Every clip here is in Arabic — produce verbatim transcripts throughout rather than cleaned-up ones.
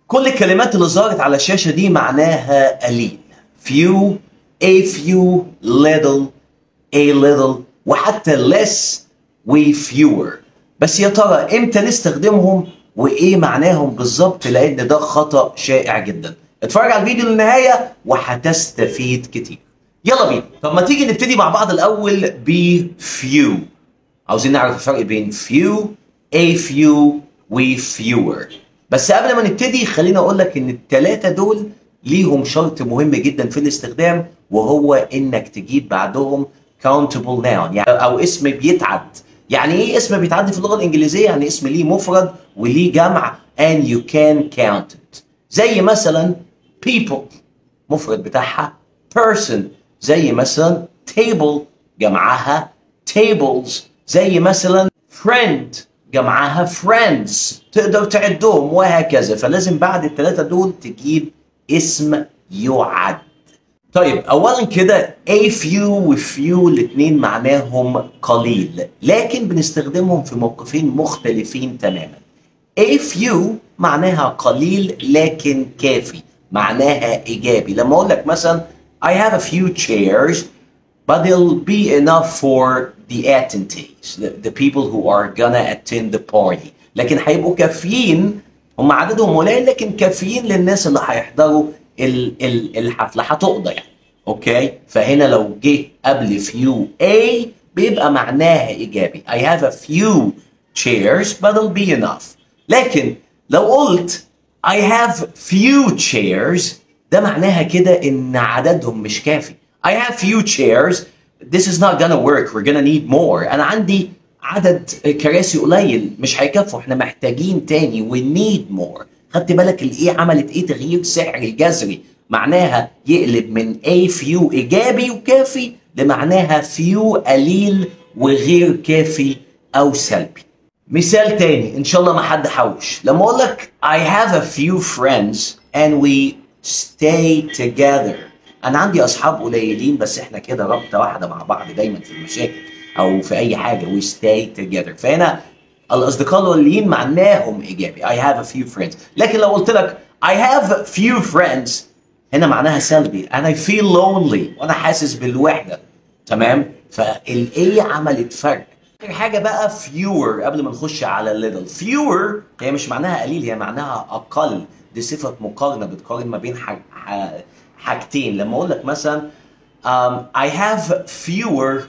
كل الكلمات اللي ظهرت على الشاشة دي معناها قليل. few, a few, little, a little، وحتى less و fewer. بس يا ترى امتى نستخدمهم وايه معناهم بالظبط؟ لان ده خطأ شائع جدا. اتفرج على الفيديو للنهاية وهتستفيد كتير. يلا بينا. طب ما تيجي نبتدي مع بعض الاول ب few. عاوزين نعرف الفرق بين few, a few و fewer. بس قبل ما نبتدي خليني اقول لك ان الثلاثه دول ليهم شرط مهم جدا في الاستخدام، وهو انك تجيب بعدهم countable noun، يعني او اسم بيتعد. يعني ايه اسم بيتعد في اللغه الانجليزيه؟ يعني اسم ليه مفرد وليه جمع and you can count it. زي مثلا people مفرد بتاعها person، زي مثلا table جمعها tables، زي مثلا friend جمعها friends، تقدر تعدهم وهكذا. فلازم بعد الثلاثة دول تجيب اسم يعد. طيب اولا كده a few و few الاتنين معناهم قليل، لكن بنستخدمهم في موقفين مختلفين تماما. a few معناها قليل لكن كافي، معناها ايجابي. لما اقول لك مثلا I have a few chairs but they'll be enough for the attendees, the, the people who are gonna attend the party. لكن هيبقوا كافيين، هم عددهم قليل لكن كافيين للناس اللي هيحضروا ال ال الحفلة، هتقضى يعني. اوكي؟ فهنا لو جه قبل few a بيبقى معناها ايجابي. I have a few chairs but they'll be enough. لكن لو قلت I have few chairs ده معناها كده ان عددهم مش كافي. I have few chairs. This is not gonna work. We're gonna need more. أنا عندي عدد كراسي قليل مش هيكفوا، احنا محتاجين تاني. We need more. خدت بالك الإيه عملت إيه؟ تغيير سحري جذري، معناها يقلب من a few إيجابي وكافي لمعناها few قليل وغير كافي أو سلبي. مثال تاني إن شاء الله ما حد حوش. لما أقول لك I have a few friends and we stay together. أنا عندي أصحاب قليلين بس إحنا كده رابطة واحدة مع بعض دايما في المشاكل أو في أي حاجة. We stay together. فهنا الأصدقاء القليلين معناهم إيجابي. I have a few friends. لكن لو قلت لك I have few friends هنا معناها سلبي. أنا feel lonely وأنا حاسس بالوحدة. تمام؟ فالإيه عملت فرق. آخر حاجة بقى fewer قبل ما نخش على little. fewer هي مش معناها قليل، هي معناها أقل. دي صفة مقارنة، بتقارن ما بين حاجة حاجتين. لما اقول لك مثلا um, I have fewer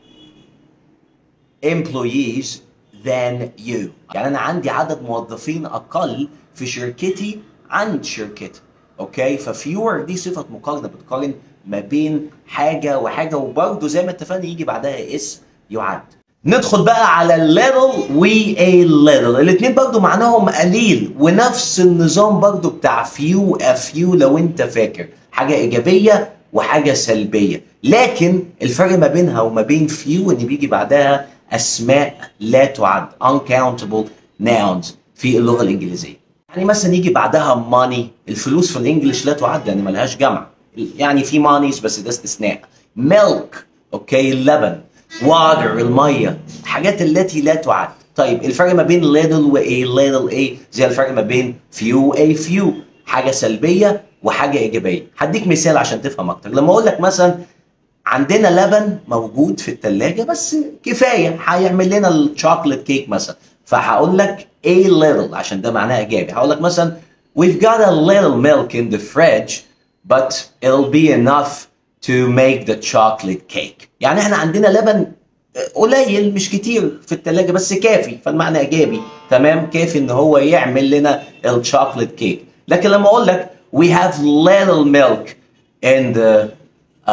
employees than you، يعني انا عندي عدد موظفين اقل في شركتي عن شركتك. اوكي؟ ففيور دي صفة مقارنة، بتقارن ما بين حاجة وحاجة، وبرضه زي ما اتفقنا يجي بعدها اسم يعد. ندخل بقى على little و a little. الاتنين برضو معناهم قليل، ونفس النظام برضو بتاع few a few لو انت فاكر، حاجة ايجابية وحاجة سلبية. لكن الفرق ما بينها وما بين few ان بيجي بعدها اسماء لا تعد uncountable nouns في اللغة الانجليزية. يعني مثلا يجي بعدها money، الفلوس في الانجليش لا تعد لان ملهاش جمع، يعني في monies بس ده استثناء. milk اوكي اللبن. water المية، الحاجات التي لا تعد. طيب الفرق ما بين little و a little a زي الفرق ما بين few a few، حاجة سلبية وحاجة إيجابية. هديك مثال عشان تفهم أكتر. لما أقول لك مثلا عندنا لبن موجود في الثلاجة بس كفاية، هيعمل لنا الشوكليت كيك مثلا، فهقول لك a little عشان ده معناها إيجابي. هقول لك مثلا we've got a little milk in the fridge but it'll be enough to make the chocolate cake. يعني احنا عندنا لبن قليل مش كتير في الثلاجة بس كافي، فالمعنى ايجابي. تمام؟ كافي ان هو يعمل لنا الشوكليت كيك. لكن لما اقول لك we have little milk in the uh,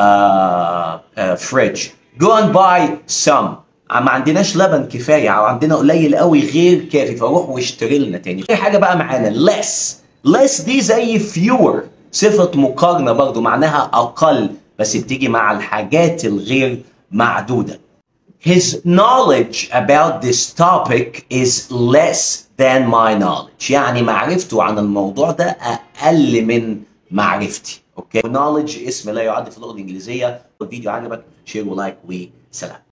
uh, fridge go and buy some، ما عندناش لبن كفاية او عندنا قليل قوي غير كافي، فروح واشتري لنا تاني. في حاجة بقى معانا less. less دي زي fewer، صفة مقارنة برضو معناها اقل بس بتيجي مع الحاجات الغير معدودة. His knowledge about this topic is less than my knowledge. يعني معرفته عن الموضوع ده أقل من معرفتي. اوكي؟ knowledge اسم لا يعد في اللغة الإنجليزية. الفيديو عجبك شير ولايك وسلام.